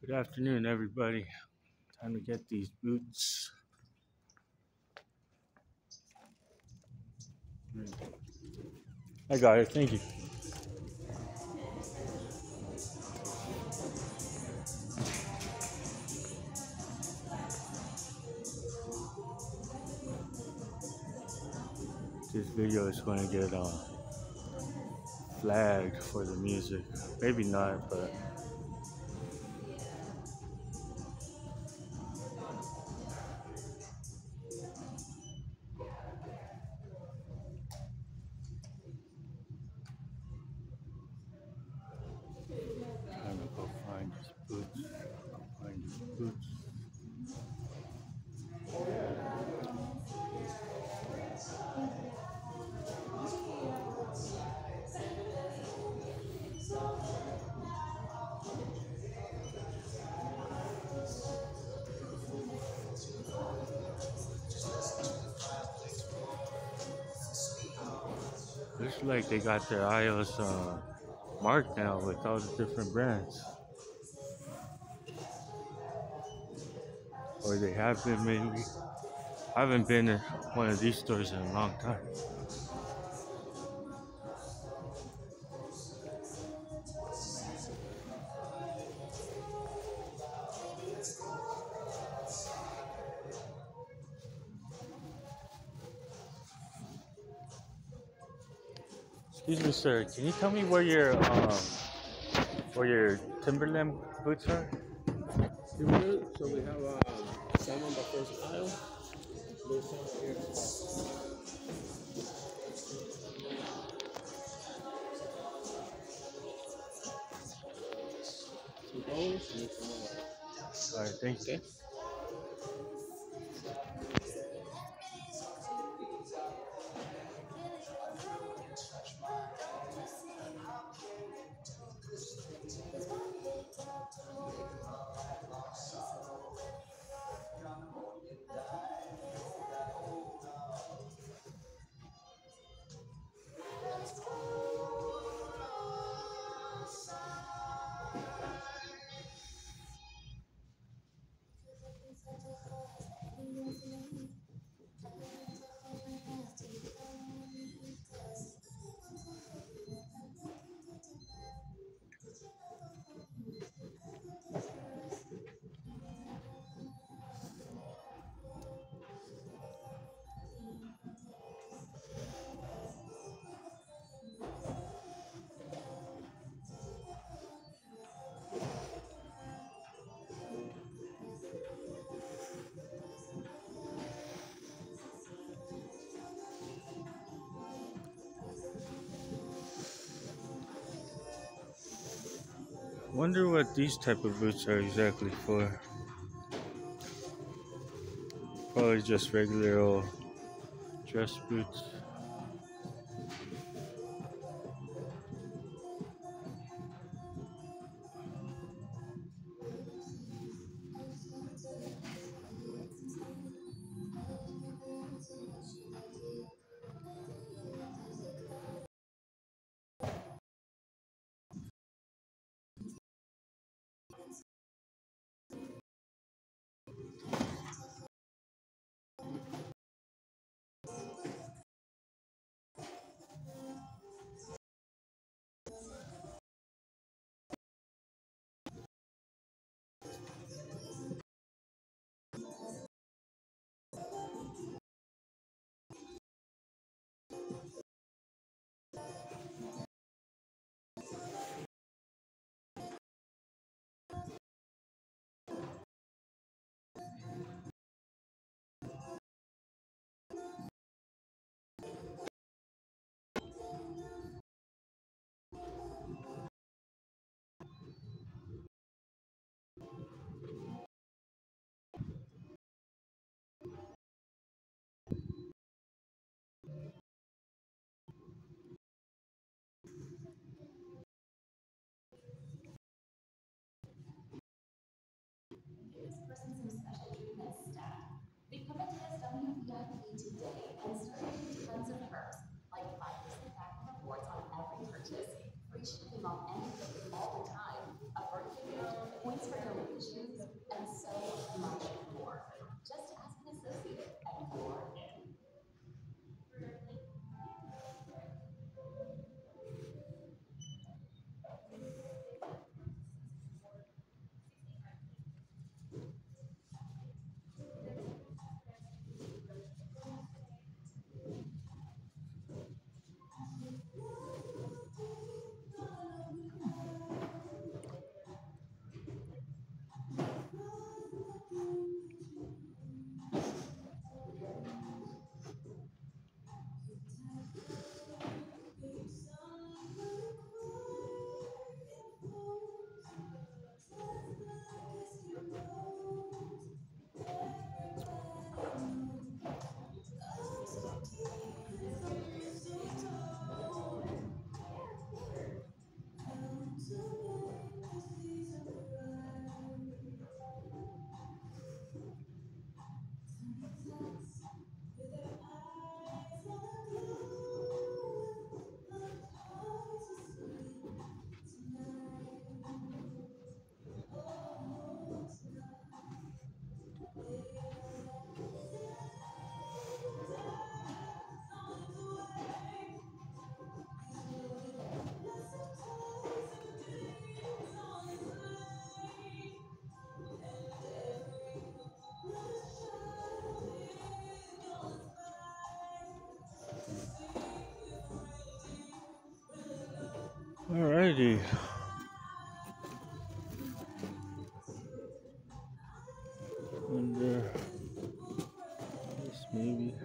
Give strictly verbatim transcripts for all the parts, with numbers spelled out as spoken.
Good afternoon, everybody. Time to get these boots. I got it. Thank you. This video is going to get uh, flagged for the music. Maybe not, but I'm gonna go find these boots. Go find these boots. Looks like they got their iOS uh, marked now with all the different brands, or they have been maybe. I haven't been in one of these stores in a long time. Excuse me, sir. Can you tell me where your um, where your Timberland boots are? You good? So we have um, some on the first aisle. There's some here. Some those and some more. All right, thank you. Okay. Wonder what these type of boots are exactly for. Probably just regular old dress boots. Alrighty. And uh, this maybe.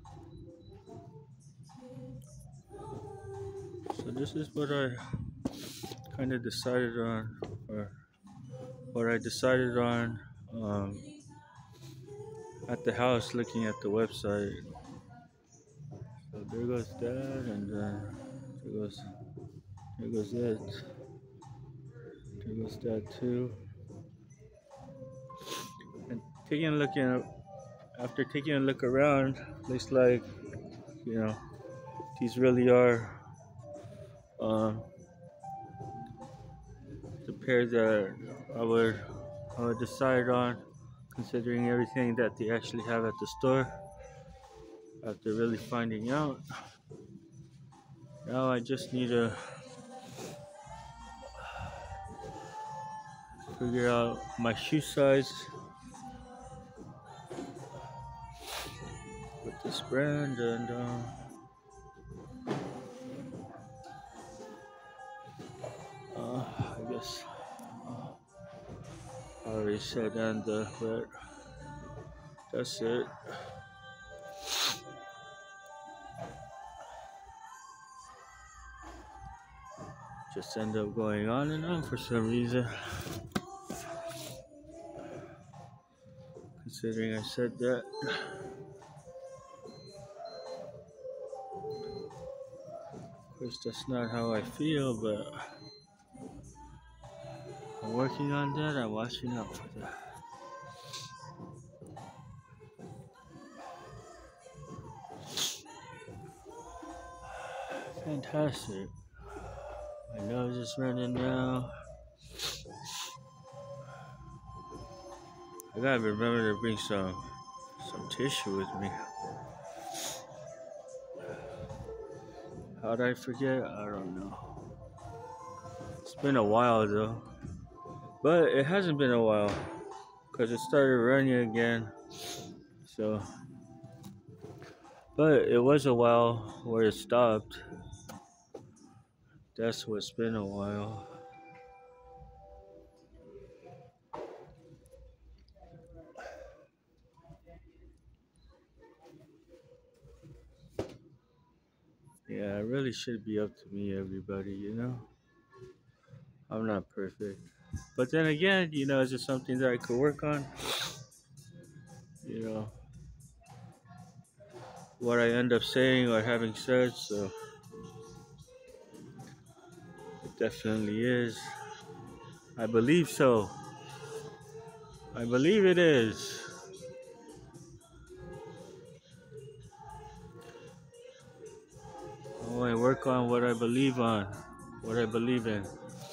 So this is what I kind of decided on, or what I decided on um, at the house, looking at the website. So there goes that, and then there goes there goes that. There goes that too. And taking a look at after taking a look around, looks like you know these really are um, the pair that I would I would decide on, considering everything that they actually have at the store. After really finding out, now I just need to figure out my shoe size with this brand, and uh, uh, I guess uh, I already said, and uh, but that's it. Just end up going on and on for some reason. Considering I said that. Of course, that's not how I feel, but I'm working on that. I'm watching out for that. Fantastic. My nose is running now. I gotta remember to bring some some tissue with me. How'd I forget? I don't know. It's been a while though. But it hasn't been a while, because it started running again. So, but it was a while where it stopped. That's what's been a while. Yeah, it really should be up to me, everybody, you know? I'm not perfect. But then again, you know, is it something that I could work on? You know, what I end up saying or having said, so it definitely is. I believe so. I believe it is. I want to work on what I believe on, what I believe in.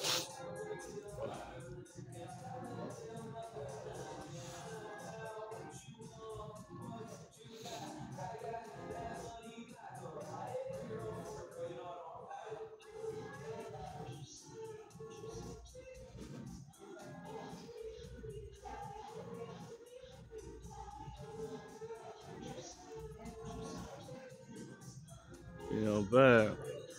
You know, but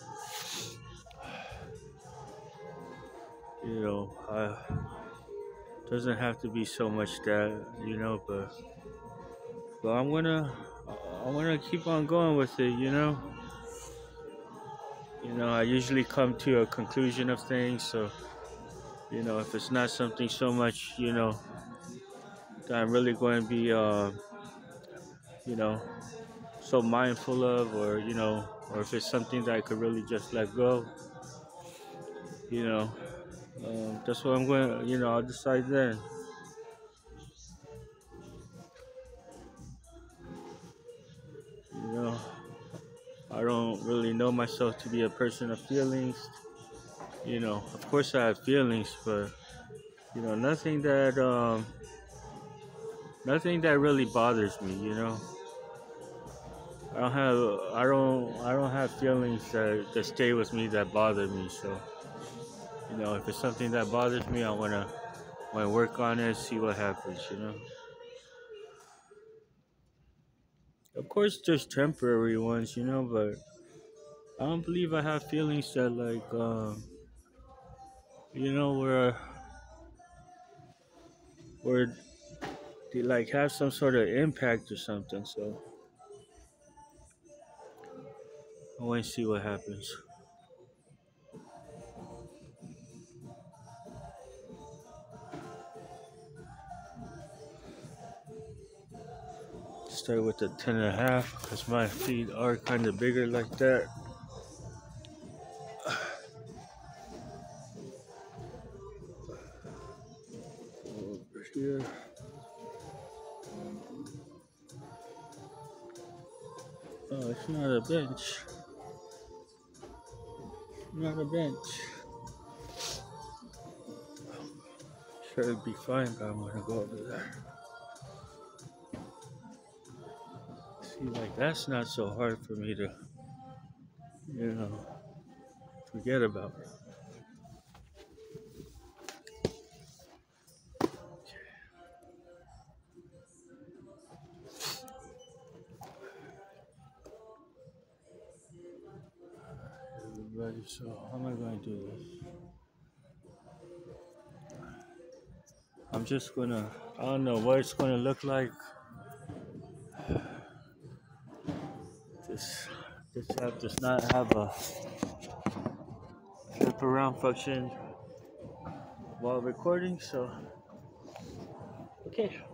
you know, uh, doesn't have to be so much that, you know, but but I'm gonna I wanna keep on going with it, you know. You know, I usually come to a conclusion of things, so you know, if it's not something so much, you know, that I'm really going to be, uh, you know, so mindful of, or you know, or if it's something that I could really just let go, you know, um, that's what I'm going to, you know, I'll decide then. You know, I don't really know myself to be a person of feelings. You know, of course I have feelings, but you know, nothing that, um, nothing that really bothers me. You know, I don't have, I don't, I don't have feelings that, that stay with me that bother me. So, you know, if it's something that bothers me, I wanna, wanna work on it, see what happens. You know, of course there's temporary ones, you know, but I don't believe I have feelings that like, um, you know, where where they like have some sort of impact or something. So I want to see what happens. Start with the ten and a half because my feet are kind of bigger like that. Over here. Oh, it's not a bench. Not a bench. Sure, it'd be fine, but I'm gonna go over there. See, like that's not so hard for me to, you know, forget about. Everybody, so how am I going to do this? I'm just gonna, I don't know what it's gonna look like. This, this app does not have a flip around function while recording, so okay.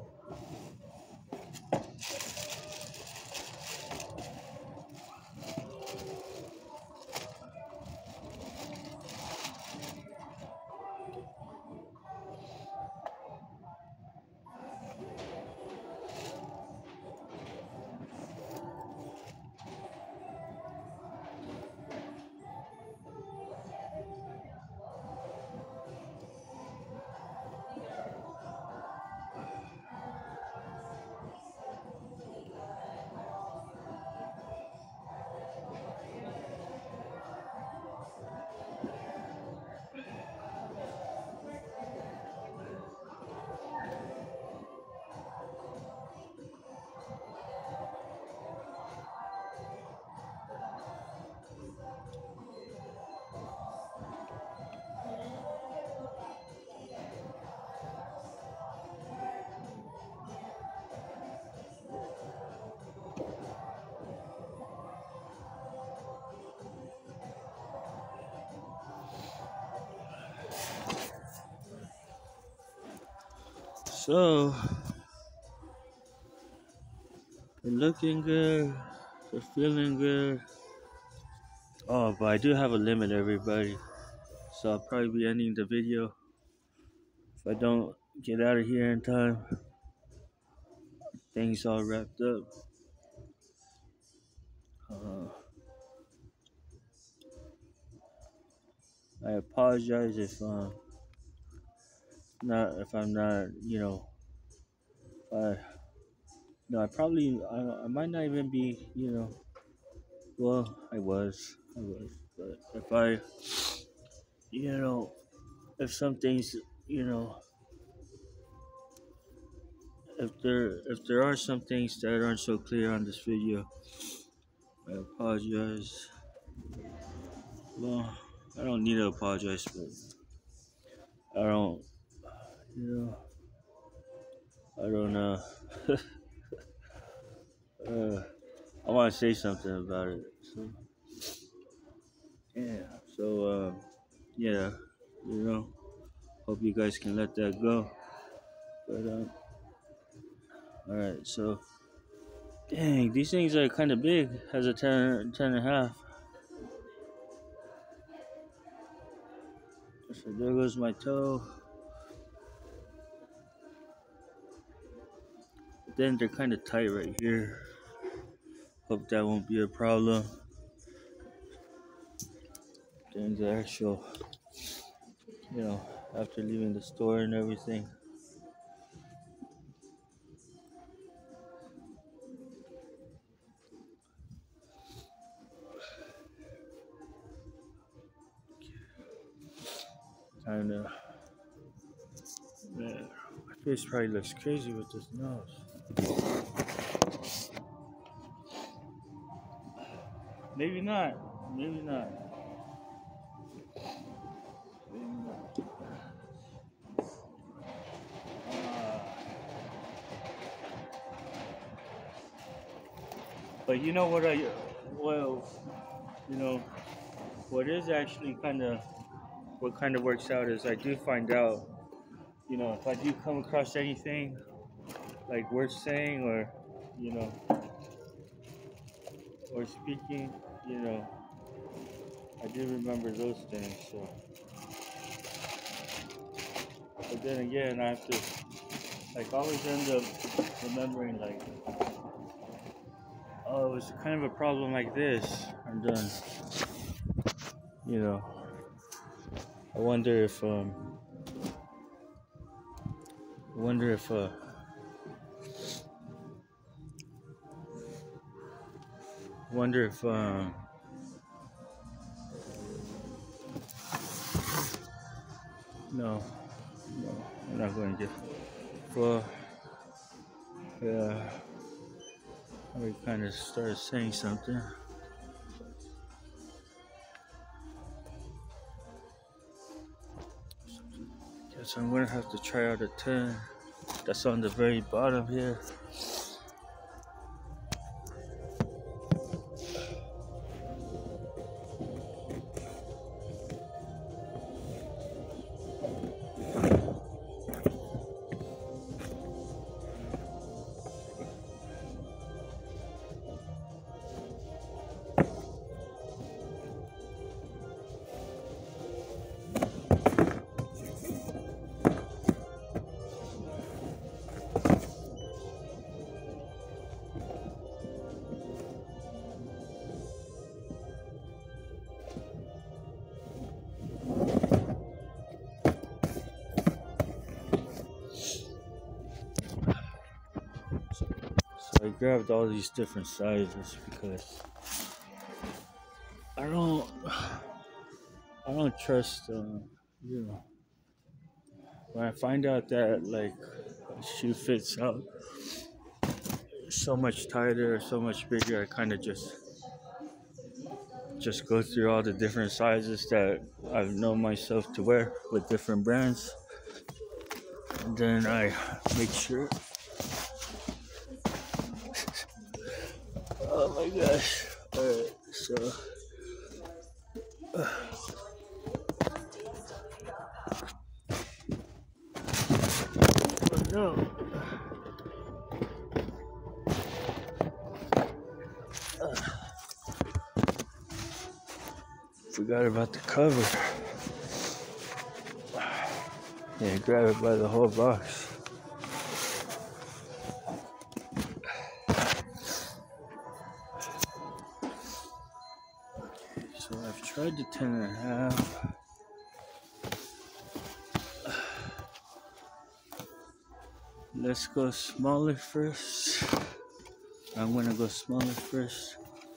So, they're looking good, they're feeling good. Oh, but I do have a limit, everybody. So I'll probably be ending the video if I don't get out of here in time. Things all wrapped up. Uh, I apologize if um not if I'm not you know I no I probably I, I might not even be you know well I was I was but if I you know if some things you know if there if there are some things that aren't so clear on this video, I apologize. Well, I don't need to apologize, but I don't you know I don't know. uh, I want to say something about it. So yeah. So uh, yeah, you know, hope you guys can let that go. But uh, all right. So dang, these things are kind of big. Has a ten, ten and a half. So there goes my toe. But then they're kind of tight right here. Hope that won't be a problem. Then the actual, you know, after leaving the store and everything. Kind of, man, my face probably looks crazy with this nose. Maybe not. Maybe not. Maybe not. But you know what I, well, you know, what is actually kind of, what kind of works out is I do find out, you know, if I do come across anything like worth saying or, you know, or speaking, you know, I do remember those things. So, but then again, I have to, like, always end up remembering, like, oh, it was kind of a problem like this, and then, you know, I wonder if, um, I wonder if, uh, I wonder if, um, no, no, I'm not going to. Well, yeah, I kind of started saying something. Guess I'm gonna have to try out a ten. That's on the very bottom here. So I grabbed all these different sizes because I don't, I don't trust, um, you know, when I find out that like a shoe fits out so much tighter or so much bigger, I kind of just just go through all the different sizes that I've known myself to wear with different brands, and then I make sure. Oh my gosh! All right, so. Uh, oh no. Uh, forgot about the cover. Yeah, grab it by the whole box. So I've tried the ten and a half. Let's go smaller first. I'm gonna go smaller first.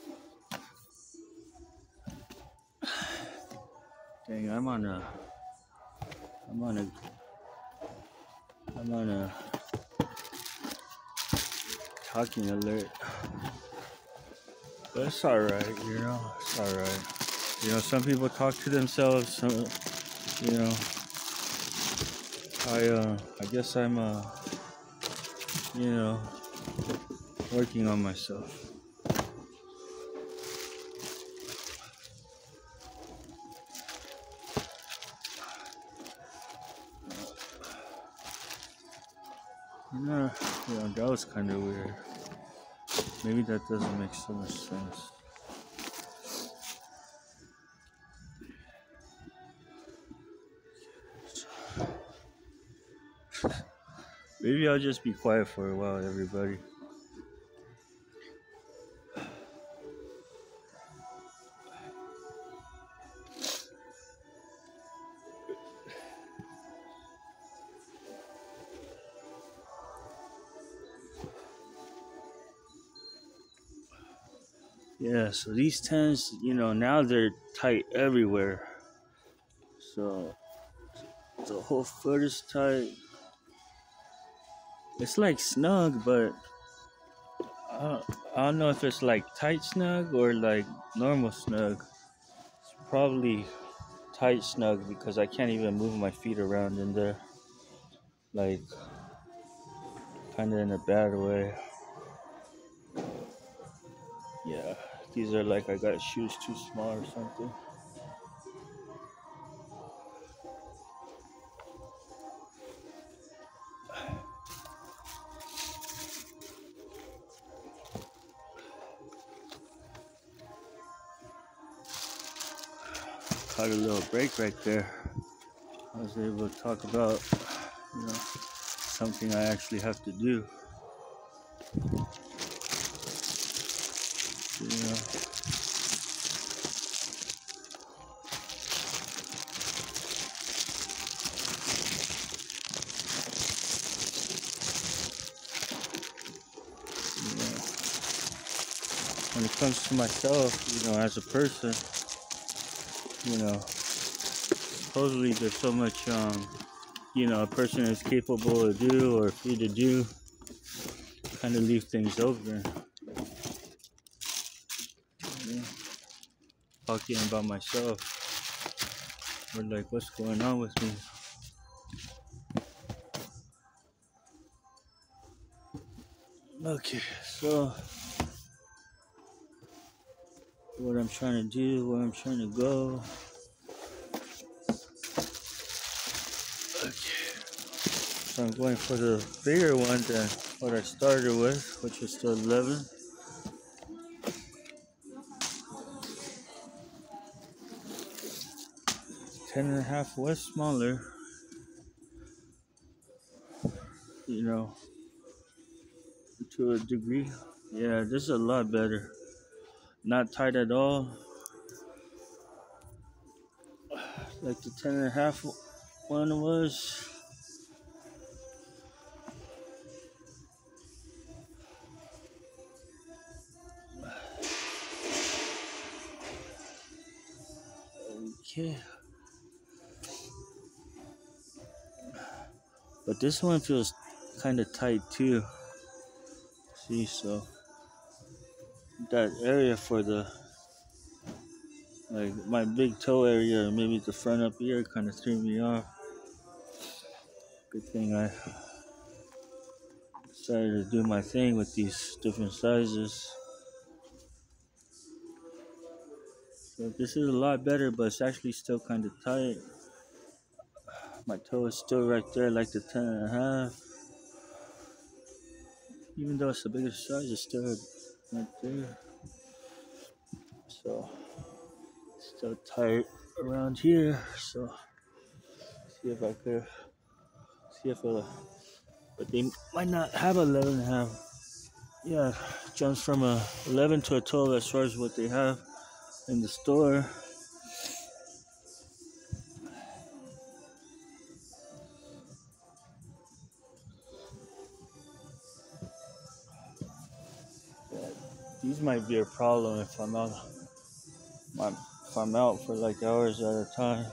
Dang, I'm on a, I'm on a, I'm on a talking alert. But it's alright, you know, it's alright. You know, some people talk to themselves, some, you know, I, uh, I guess I'm, uh, you know, working on myself. You know, you know, that was kind of weird. Maybe that doesn't make so much sense. Maybe I'll just be quiet for a while, everybody. Yeah, so these tens, you know, now they're tight everywhere. So the whole foot is tight. It's like snug, but I, I don't know if it's like tight snug or like normal snug. It's probably tight snug because I can't even move my feet around in there. Like, kind of in a bad way. Yeah, these are like I got shoes too small or something. Caught a little break right there. I was able to talk about, you know, something I actually have to do. You know. You know, when it comes to myself, you know, as a person, you know, supposedly there's so much, um, you know, a person is capable of do or free to do, kind of leave things open. You know, talking about myself, or like, what's going on with me? Okay, so what I'm trying to do, where I'm trying to go. Okay. So I'm going for the bigger one than what I started with, which was the eleven. Ten and a half was smaller, you know, to a degree. Yeah, this is a lot better. Not tight at all. Like the ten and a half one was. Okay. But this one feels kind of tight too. See, so that area for the, like my big toe area, or maybe the front up here, kind of threw me off. Good thing I decided to do my thing with these different sizes. So this is a lot better, but it's actually still kind of tight. My toe is still right there, like the ten and a half. Even though it's the bigger size, it's still right there. So still tight around here. So see if I could see if I, but they might not have eleven and a half. Yeah, jumps from a eleven to a twelve as far as what they have in the store. Yeah, these might be a problem if I'm out. If I'm out for like hours at a time.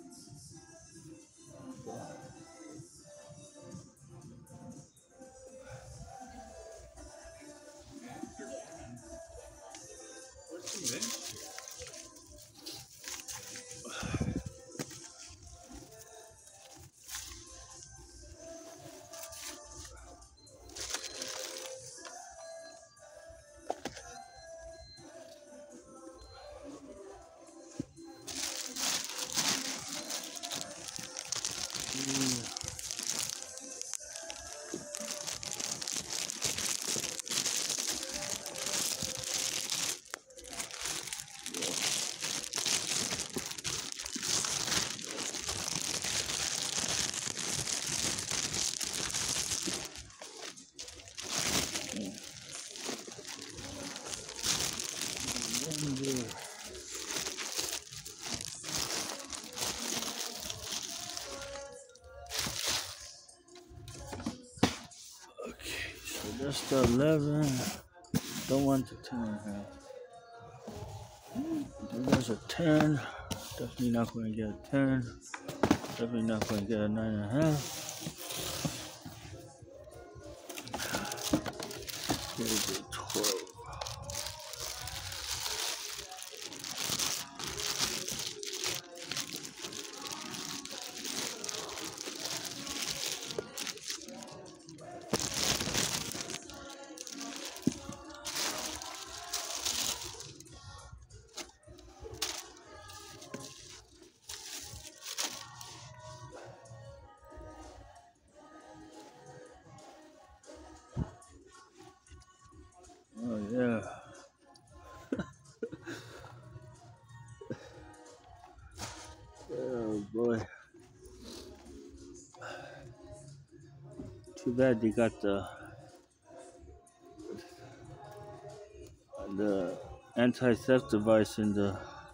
Okay, so that's the eleven. Don't want the ten and a half. There's a ten. Definitely not going to get a ten. Definitely not going to get a nine and a half. Here's a twelve. Too bad they got the the anti-theft device in the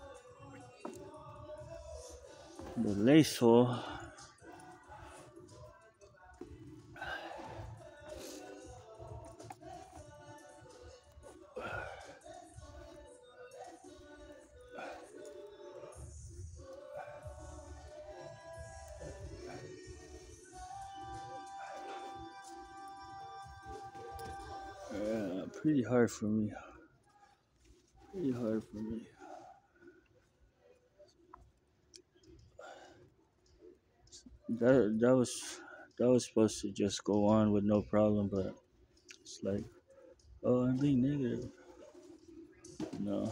the lace hole. Yeah, pretty hard for me. Pretty hard for me. That that was that was supposed to just go on with no problem, but it's like, oh, I'm being negative. No,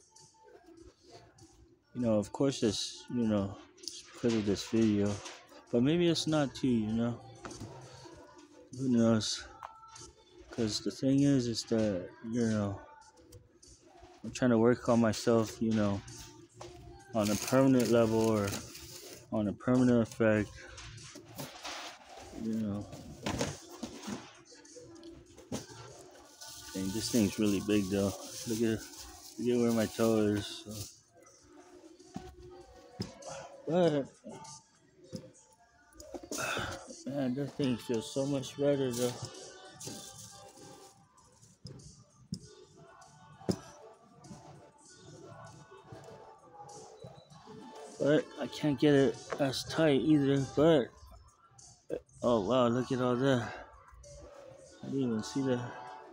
you know, of course it's you know it's because of this video, but maybe it's not too. You know, who knows? Because the thing is, is that you know I'm trying to work on myself. You know, on a permanent level or on a permanent effect. You know, dang, this thing's really big though. Look at look at where my toe is. So. But man, that thing feels so much better though. But I can't get it as tight either. But oh wow, look at all that. I didn't even see that.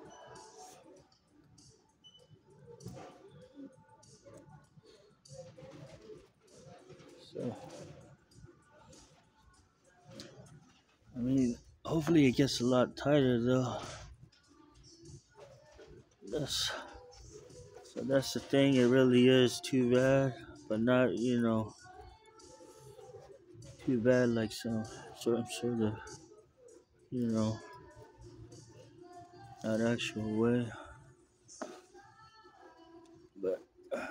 So I mean, hopefully it gets a lot tighter though. That's so that's the thing. It really is too bad, but not you know too bad like some sort sort of you know not actual way. But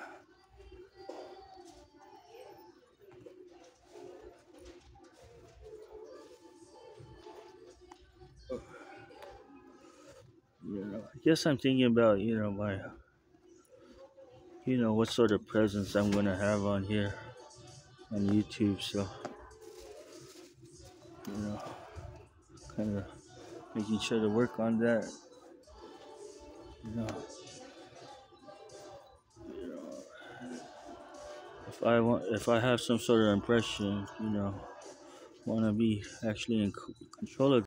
you know, I guess I'm thinking about you know my you know what sort of presence I'm gonna have on here on YouTube. So you know, kind of making sure to work on that. You know, you know, if I want, if I have some sort of impression, you know, want to be actually in c- control of